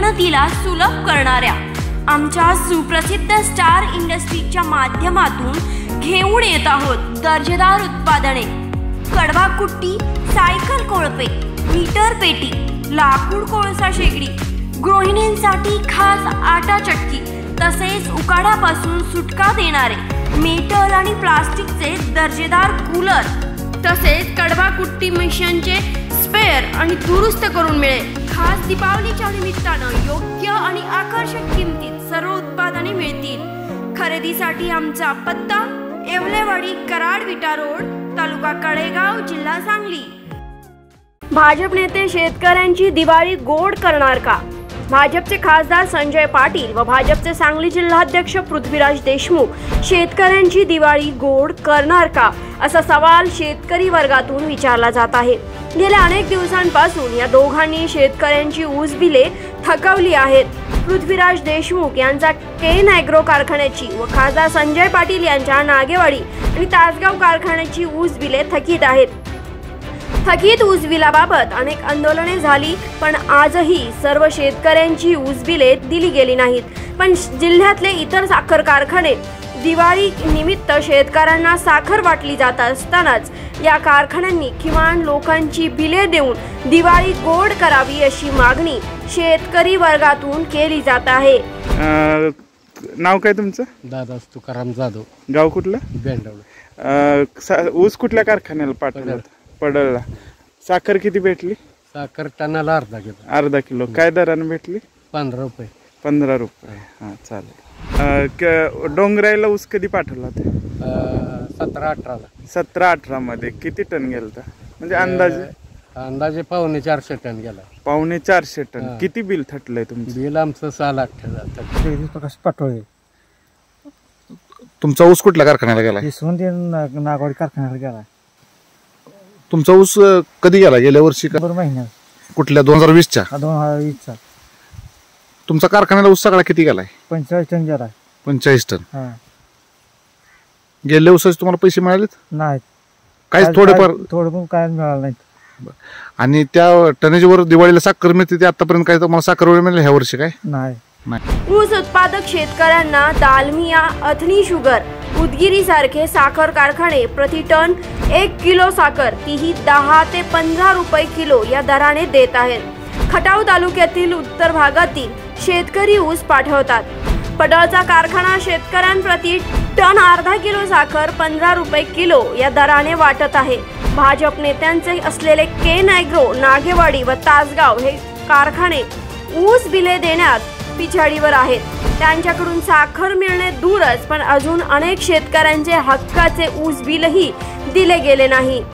उन्नतीला सुलभ करणाऱ्या आमच्या सुप्रसिद्ध स्टार इंडस्ट्रीजच्या माध्यमातून घेऊन येत आहोत दर्जेदार उत्पादने। कडवा कुट्टी, सायकल कोळपे, मीटर पेटी, लाकूड कोळसा शेगडी, गृहिणींसाठी खास आटा चटकी, तसेच उकाड्यापासून सुटका देणारे मेटल आणि प्लास्टिकचे दर्जेदार कूलर, तसेच कडवा कुट्टी मशीनचे स्पेअर आणि दुरुस्त करून मिळेल। खास दीपावलीच्या निमित्तानं योग्य आणि आकर्षक किमतीत सर्व उत्पादने मिळतील। खरेदीसाठी आमचा पत्ता येवलेवाडी, कराड विटा रोड, तालुका कडेगाव, जिल्हा सांगली। भाजप नेते शेतकऱ्यांची दिवाळी गोड करणार का? भाजपचे खासदार संजय पाटील व भाजपचे सांगली जिल्हाध्यक्ष पृथ्वीराज देशमुख शेतकऱ्यांची दिवाळी गोड करणार का, असा सवाल शेतकरी वर्गातून विचारला जात आहे। गेल्या अनेक दिवसांपासून या दोघांनी शेतकऱ्यांची ऊस बिले थकवली आहेत। पृथ्वीराज देशमुख यांचा केन ॲग्रो कारखान्याची व खासदार संजय पाटील यांच्या नागेवाडी आणि तासगाव कारखान्याची ऊस बिले थकीत आहेत। थकीत ऊस बिलाबाबत अनेक आंदोलने झाली, पण आजही सर्व शेतकऱ्यांची ऊस बिले दिली गेली नाहीत। पण जिल्ह्यातले इतर साखर कारखाने दिवाळी निमित्त शेतकऱ्यांना साखर वाटली जात असतानाच या कारखान्यांनी किमान लोकांची बिले देऊन दिवाळी गोड करावी, अशी मागणी शेतकरी वर्गातून केली जात आहे। नाव काय तुमचं? दादा तुकाराम जाधव। गाव कुठलं? बेंडवळे। ऊस कुठल्या कारखान्याला पाठवलं? पडळला। साखर किती भेटली? साखर टनाला अर्धा किलो। अर्धा किलो। काय दराने भेटली? 15 रुपये। 15 रुपये। हां, चालेल। डोंगराईला ऊस कधी पाठवला? 17-18 ला। 17-18 मध्ये किती टन गेलता? म्हणजे अंदाजे 450 टन गेला। 450 टन। किती बिल थटलंय तुमचं? बिल आमचं 6 लाख प्रकाश पाटोळे। तुमचा ऊस कुठल्या कारखान्याला गेला? नागवाडी कारखान्याला गेला। तुमचा ऊस कधी गेला? गेल्या वर्षी का? महिन्यात। कुठल्या? 2020 च्या? 2020 चा। तुमचा कारखान्याला ऊस सगळा किती गेलाय? 45 टन गेला। 45 टन। गेल्या वर्षाचे तुम्हाला पैसे मिळालेत? नाहीत, काहीच? थोडेफार? थोडं पण काय मिळालं नाही। आणि त्या टनेजवर दिवाळीला साखर मिळते, ते आतापर्यंत काय तुम्हाला साखर मिळाली ह्या वर्षी? काय नाही। ऊस उत्पादक शेतकऱ्यांना दालमिया, अथनी शुगर, उदगीरी सारखे साखर कारखाने प्रति टन 1 किलो साखर तीही 10 ते 15 रुपये किलो या दराने देत आहेत। खटाव तालुक्यातील उत्तर भागातील शेतकरी ऊस पाठवतात। पडळचा कारखाना शेतकऱ्यांप्रती टन अर्धा किलो साखर 15 रुपये किलो या दराने वाटत आहे। भाजप नेत्यांचे असलेले केन ॲग्रो, नागेवाडी व तासगाव हे कारखाने ऊस बिले देण्यात पिछाडीवर आहेत। त्यांच्याकडून साखर मिळणे दूरच, पण अजून अनेक शेतकऱ्यांचे हक्काचे ऊस बिलही दिले गेले नाही।